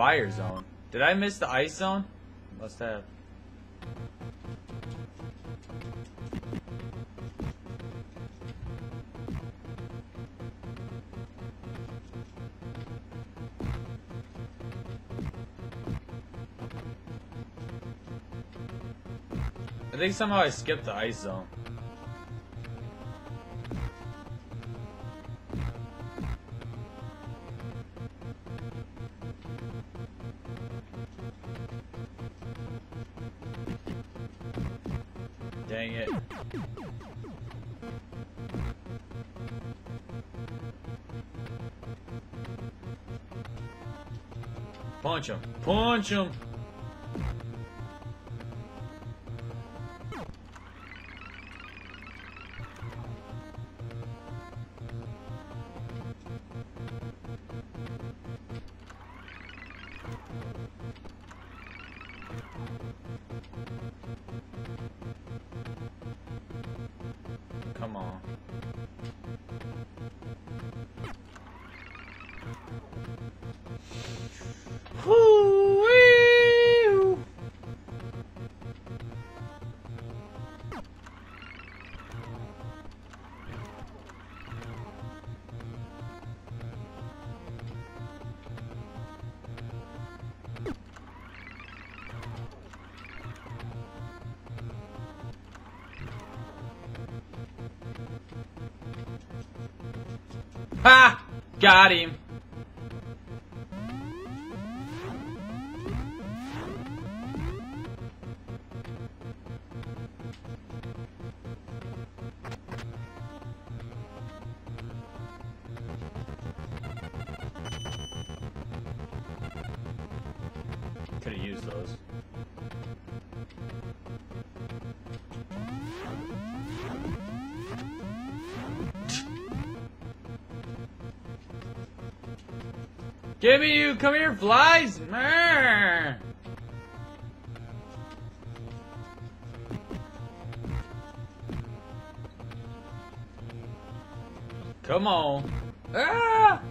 fire zone. Did I miss the ice zone? Must have. I think somehow I skipped the ice zone. Dang it. Punch him. Punch him. Come on. Whoo-wee! Ha! Got him. Could have used those. Give me you! Come here, flies! Meh. Come on. Ah!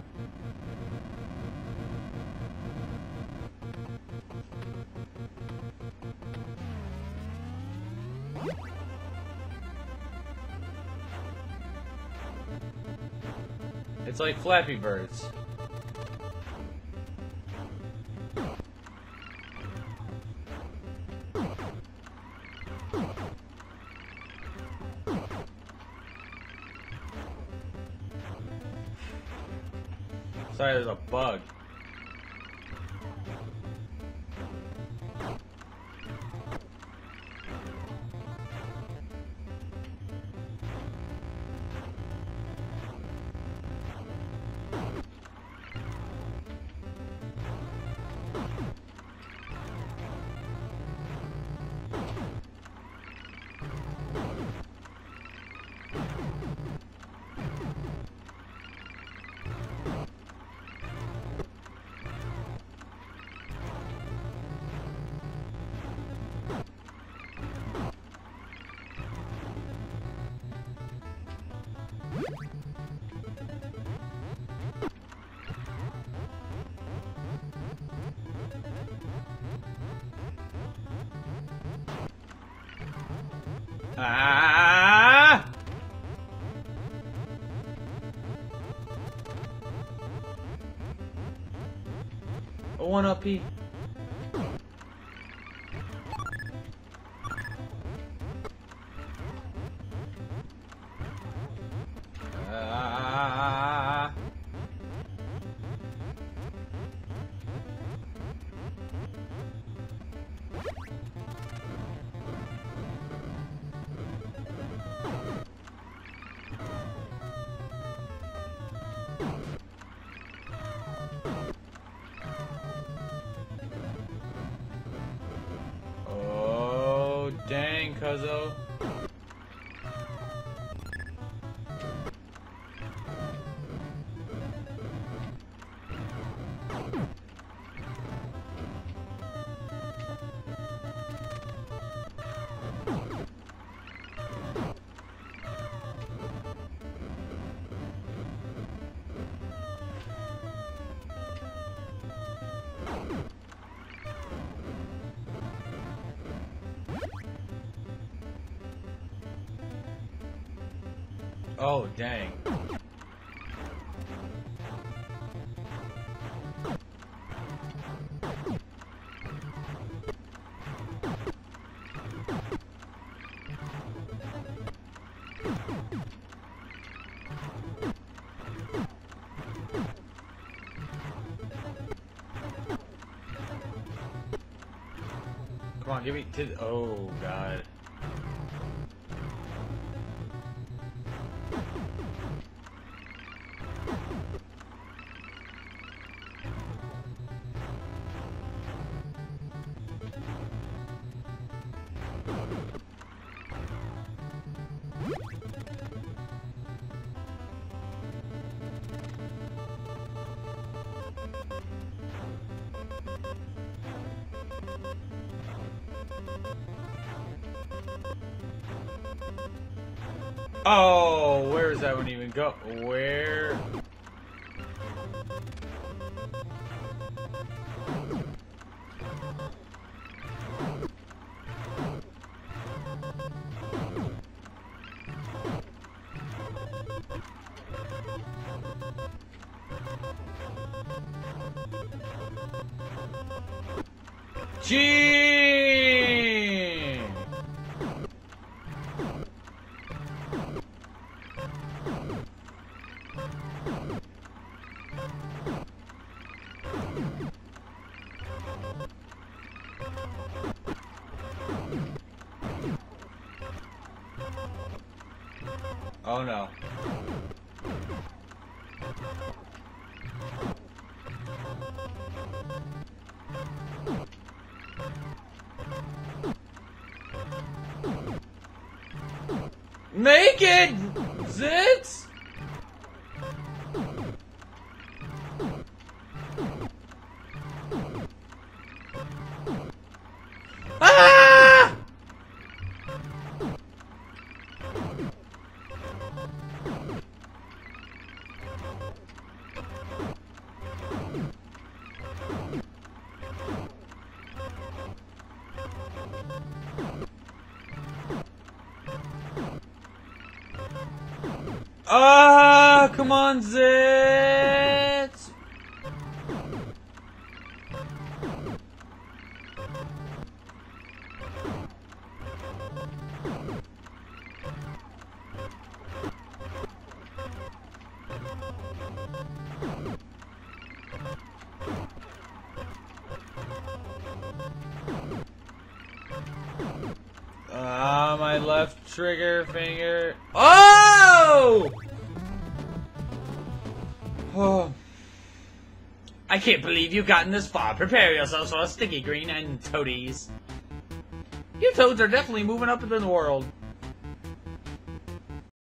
It's like Flappy Birds. Sorry, there's a bug. Ah! A 1-up-P. Dang, cuzzo. Oh, dang. Come on, give me to the, oh god. Oh, where is that one even go? Where? Gee! Oh no. Make it! Zits! Ah! Ah, come on, Zits! Ah, my left trigger finger. Oh! Oh. I can't believe you've gotten this far. Prepare yourselves for a sticky green and toadies. You toads are definitely moving up in the world.